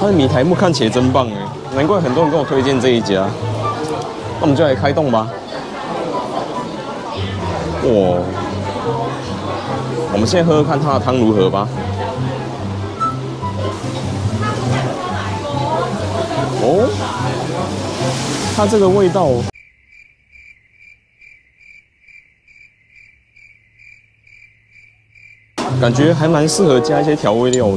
它的米苔目看起来真棒哎，难怪很多人跟我推荐这一家。那我们就来开动吧。哇！我们先喝喝看它的汤如何吧。哦，它这个味道，感觉还蛮适合加一些调味料的。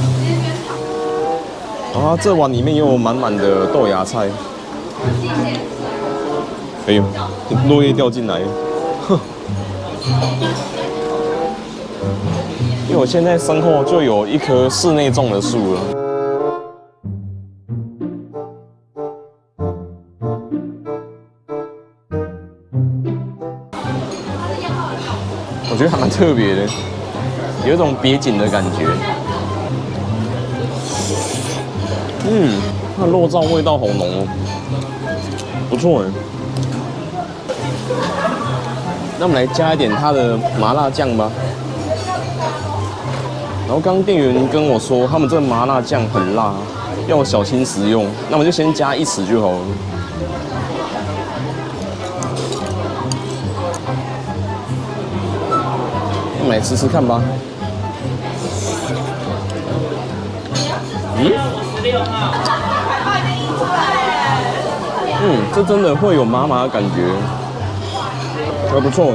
然后这碗里面又有满满的豆芽菜。哎呦，落叶掉进来了，哼！因为我现在身后就有一棵室内种的树了。我觉得还蛮特别的，有一种别景的感觉。它的肉燥味道好浓哦，不错哎。那我们来加一点它的麻辣酱吧。然后刚刚店员跟我说，他们这个麻辣酱很辣，要我小心食用。那我们就先加1匙就好了。我们来吃吃看吧。这真的会有麻麻的感觉，还不错哎。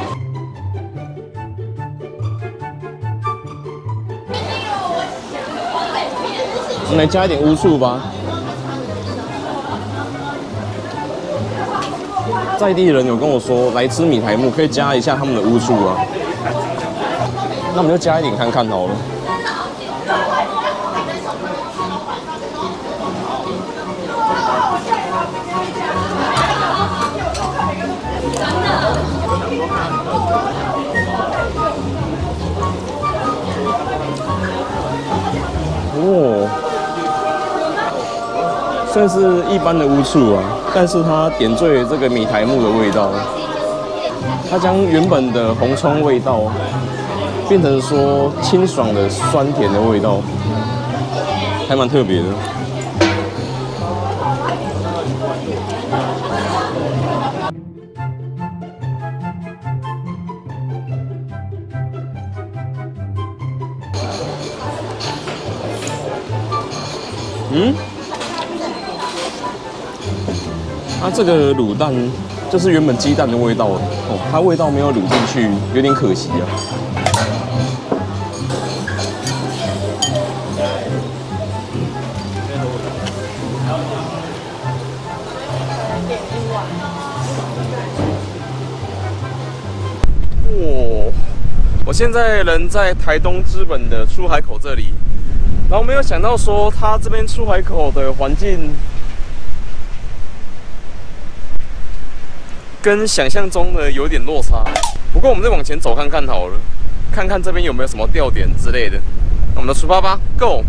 我们来加一点乌醋吧。在地人有跟我说，来吃米苔目可以加一下他们的乌醋啊。那我们就加一点看看好了。哦，算是一般的乌醋啊，但是它点缀了这个米苔目的味道，它将原本的红葱味道变成说清爽的酸甜的味道，还蛮特别的。它这个卤蛋就是原本鸡蛋的味道哦，它味道没有卤进去，有点可惜啊。哇！我现在人在台东知本的出海口这里，然后没有想到说它这边出海口的环境跟想象中的有点落差。不过我们再往前走看看好了，看看这边有没有什么吊点之类的。那我们就出发吧 ，Go！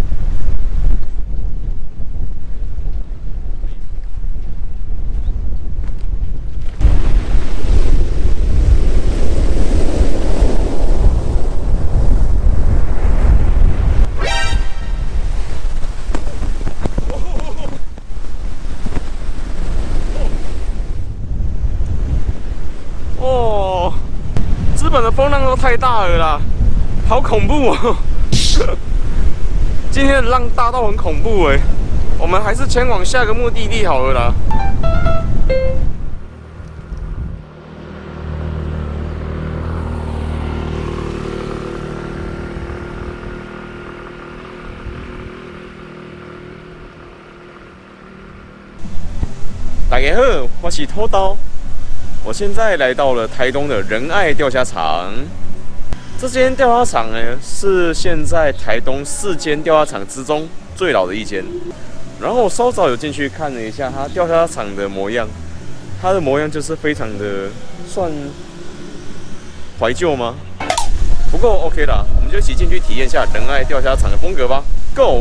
哦，资本的风浪都太大了啦，好恐怖哦！今天的浪大到很恐怖哎，我们还是前往下个目的地好了啦。大家好，我是土豆。我现在来到了台东的仁爱钓虾场。这间钓虾场呢，是现在台东4间钓虾场之中最老的一间。然后我稍早有进去看了一下它钓虾场的模样，它的模样就是非常的算怀旧吗？不过 OK 啦，我们就一起进去体验一下仁爱钓虾场的风格吧 ，Go！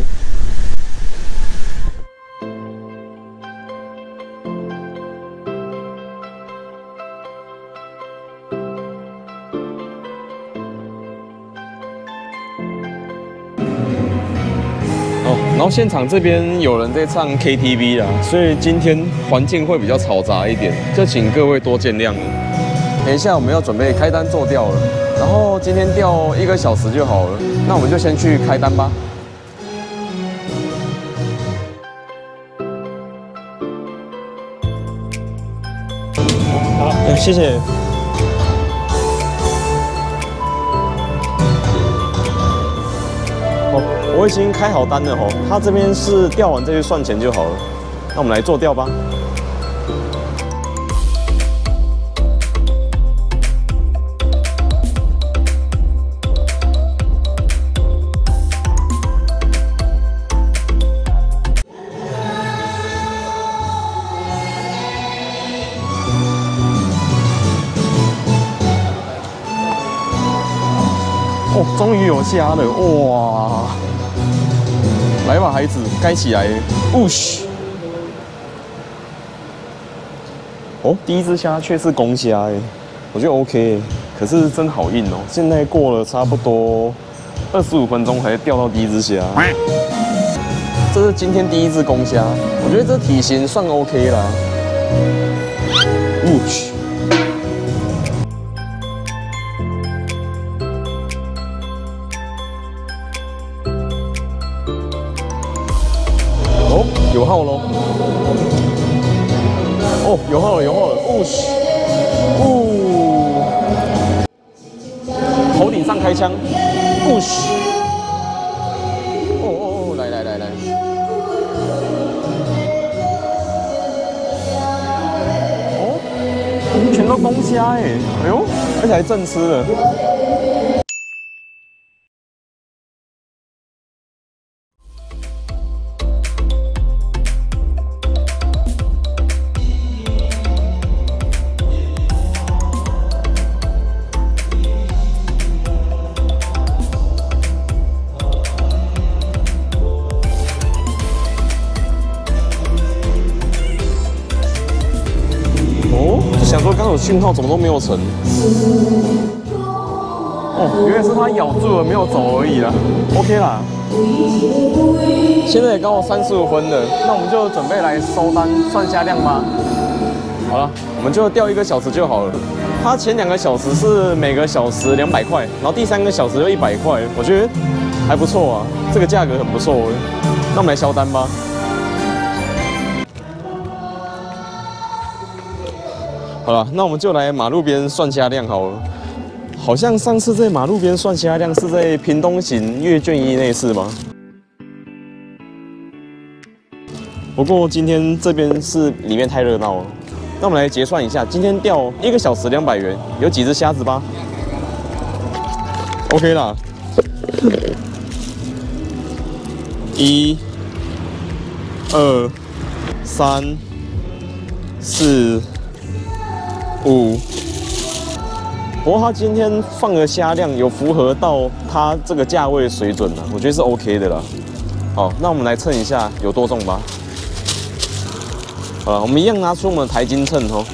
哦， 然后现场这边有人在唱 KTV 啦，所以今天环境会比较嘈杂一点，就请各位多见谅了。等一下我们要准备开单做钓了，然后今天钓1个小时就好了，那我们就先去开单吧。好，谢谢。我已经开好单了吼，他这边是钓完再去算钱就好了。那我们来做钓吧。哦，终于有虾了，哇！来吧，孩子，该起来了。呜嘘！哦，第一只虾却是公虾哎，我觉得 OK， 可是真好硬哦。现在过了差不多25分钟才钓到第一只虾。这是今天第一只公虾，我觉得这体型算 OK 啦。呜嘘！有号喽！哦，有号了，有号了！哦嘘，头顶上开枪！哦嘘！哦，来！哦，全都公虾哎！哎呦，而且还正吃了。想说刚刚有讯号，怎么都没有成？哦，原来是它咬住了，没有走而已啦。OK 啦。现在也刚好35分了，那我们就准备来收单算虾量吧。好了，我们就钓1个小时就好了。它前2个小时是每个小时200块，然后第3个小时就100块，我觉得还不错啊，这个价格很不错。那我们来销单吧。好了，那我们就来马路边算虾量好了。好像上次在马路边算虾量是在屏东行阅卷1那次吗？不过今天这边是里面太热闹了。那我们来结算一下，今天钓1个小时200元，有几只虾子吧 ？OK 啦。1、2、3、4、5。不过他今天放的虾量有符合到他这个价位的水准了，我觉得是 OK 的啦。好，那我们来称一下有多重吧。好了，我们一样拿出我们的台斤秤哦。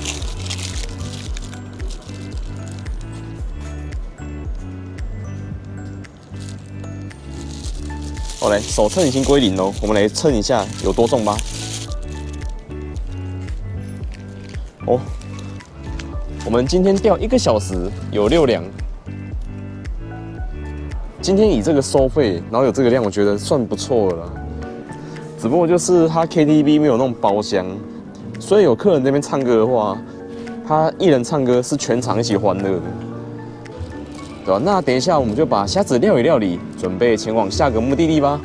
好，来手称已经归0喽，我们来称一下有多重吧。哦。我们今天钓1个小时有6两，今天以这个收费，然后有这个量，我觉得算不错了啦。只不过就是他 KTV 没有那种包厢，所以有客人那边唱歌的话，他一人唱歌是全场一起欢乐的，对吧？那等一下我们就把虾子料理料理，准备前往下个目的地吧。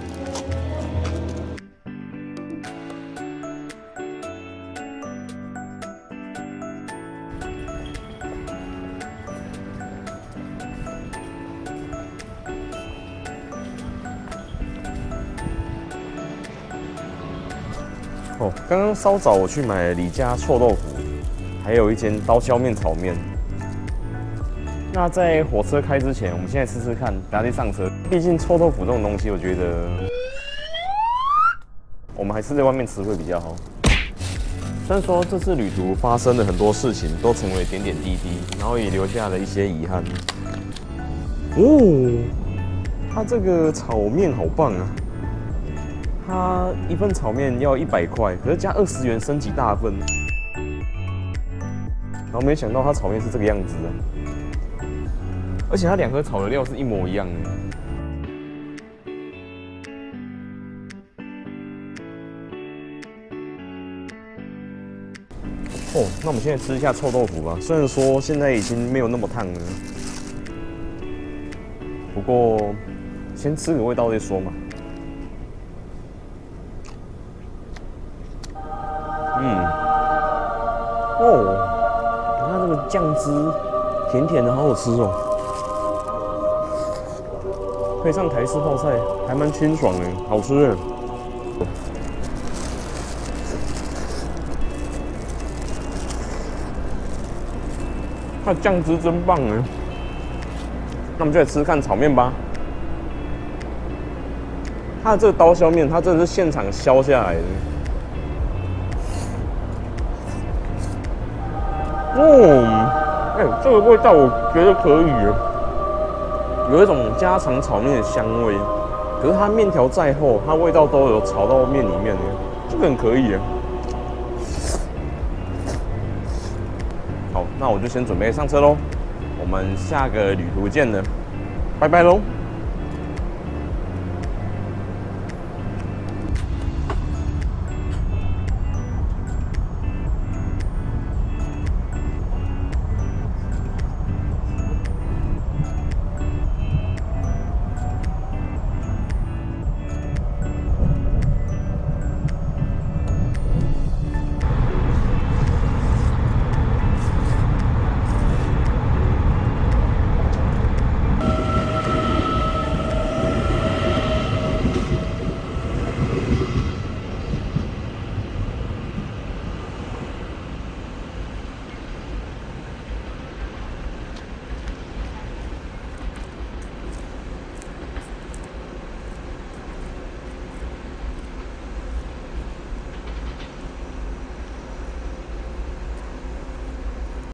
哦，刚刚稍早我去买了李家臭豆腐，还有一间刀削面炒面。那在火车开之前，我们现在试试看，等下再上车。毕竟臭豆腐这种东西，我觉得我们还是在外面吃会比较好。虽然说这次旅途发生了很多事情，都成为点点滴滴，然后也留下了一些遗憾。哦，它这个炒面好棒啊！ 它一份炒面要100块，可是加20元升级大份。然后没想到它炒面是这个样子的，而且它2盒炒的料是一模一样的。哦，那我们现在吃一下臭豆腐吧。虽然说现在已经没有那么烫了，不过先吃个味道再说嘛。哦，它这个酱汁甜甜的，好好吃哦。配上台式泡菜，还蛮清爽的，好吃耶。它的酱汁真棒哎！那我们就来吃吃看炒面吧。它的这个刀削面，它真的是现场削下来的。这个味道我觉得可以耶，有一种家常炒面的香味。可是它面条再厚，它味道都有炒到面里面的，这个很可以耶。好，那我就先准备上车喽，我们下个旅途见了，拜拜喽。